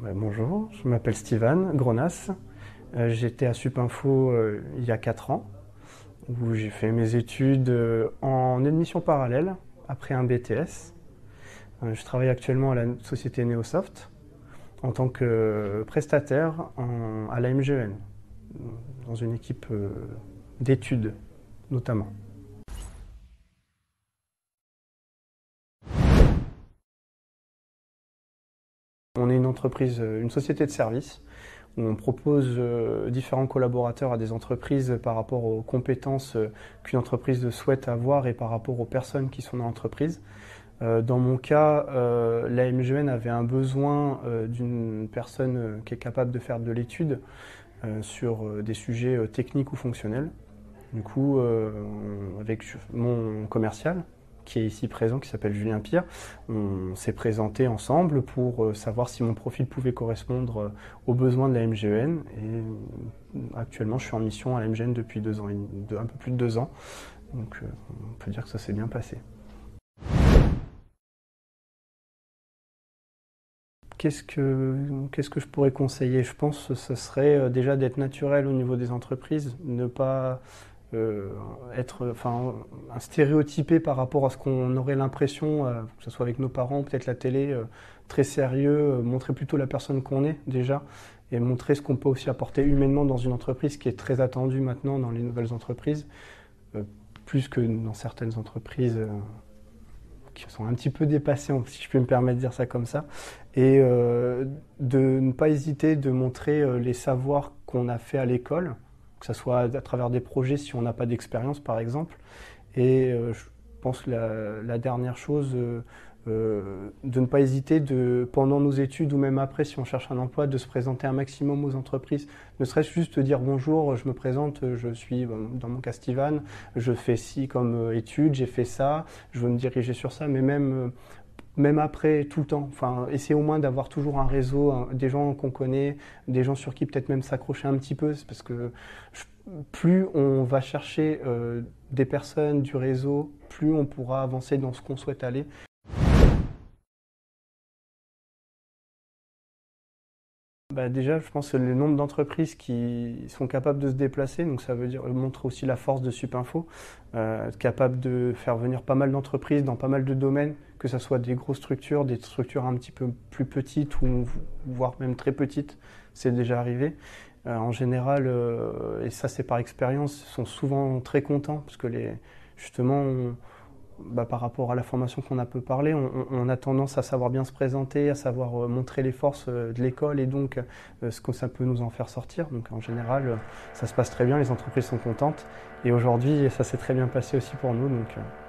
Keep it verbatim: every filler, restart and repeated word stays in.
Bah, bonjour, je m'appelle Steven Gronas. Euh, J'étais à Supinfo euh, il y a quatre ans, où j'ai fait mes études euh, en admission parallèle, après un B T S. Euh, je travaille actuellement à la société Neosoft en tant que prestataire en- à la M G E N, dans une équipe euh, d'études notamment. On est une entreprise, euh, une société de services où on propose euh, différents collaborateurs à des entreprises par rapport aux compétences euh, qu'une entreprise souhaite avoir et par rapport aux personnes qui sont dans l'entreprise. Euh, dans mon cas, euh, la M G E N avait un besoin euh, d'une personne euh, qui est capable de faire de l'étude euh, sur euh, des sujets euh, techniques ou fonctionnels. Du coup, euh, avec mon commercial, qui est ici présent, qui s'appelle Julien Pierre, on s'est présenté ensemble pour euh, savoir si mon profil pouvait correspondre euh, aux besoins de la M G E N. Et euh, actuellement, je suis en mission à la M G E N depuis deux ans, un peu plus de deux ans. Donc, euh, on peut dire que ça s'est bien passé. Qu'est-ce que, qu'est-ce que je pourrais conseiller? Je pense que ce serait euh, déjà d'être naturel au niveau des entreprises, ne pas euh, être enfin, un stéréotypé par rapport à ce qu'on aurait l'impression, euh, que ce soit avec nos parents, peut-être la télé, euh, très sérieux, euh, montrer plutôt la personne qu'on est déjà, et montrer ce qu'on peut aussi apporter humainement dans une entreprise qui est très attendue maintenant dans les nouvelles entreprises, euh, plus que dans certaines entreprises. Euh, qui sont un petit peu dépassés, si je peux me permettre de dire ça comme ça, et euh, de ne pas hésiter de montrer euh, les savoirs qu'on a fait à l'école, que ce soit à travers des projets si on n'a pas d'expérience par exemple. Et euh, je pense que la, la dernière chose, euh, euh, de ne pas hésiter de, pendant nos études ou même après, si on cherche un emploi, de se présenter un maximum aux entreprises. Ne serait-ce juste dire bonjour, je me présente, je suis dans mon cas Steven, je fais ci comme études, j'ai fait ça, je veux me diriger sur ça, mais même, même après, tout le temps. Enfin, essayer au moins d'avoir toujours un réseau, un, des gens qu'on connaît, des gens sur qui peut-être même s'accrocher un petit peu, parce que je, plus on va chercher euh, des personnes, du réseau, plus on pourra avancer dans ce qu'on souhaite aller. Bah déjà, je pense que le nombre d'entreprises qui sont capables de se déplacer, donc ça veut dire montrer aussi la force de Supinfo, euh, capable de faire venir pas mal d'entreprises dans pas mal de domaines, que ce soit des grosses structures, des structures un petit peu plus petites ou voire même très petites, c'est déjà arrivé. Euh, en général, euh, et ça c'est par expérience, ils sont souvent très contents parce que les, justement, on, bah, par rapport à la formation qu'on a peu parlé, on, on, a tendance à savoir bien se présenter, à savoir euh, montrer les forces euh, de l'école et donc euh, ce que ça peut nous en faire sortir. Donc en général, euh, ça se passe très bien, les entreprises sont contentes. Et aujourd'hui, ça s'est très bien passé aussi pour nous. Donc, euh,